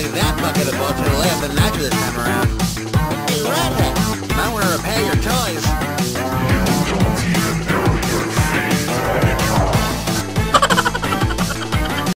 like that bucket of bullshit will lay up the night this time around.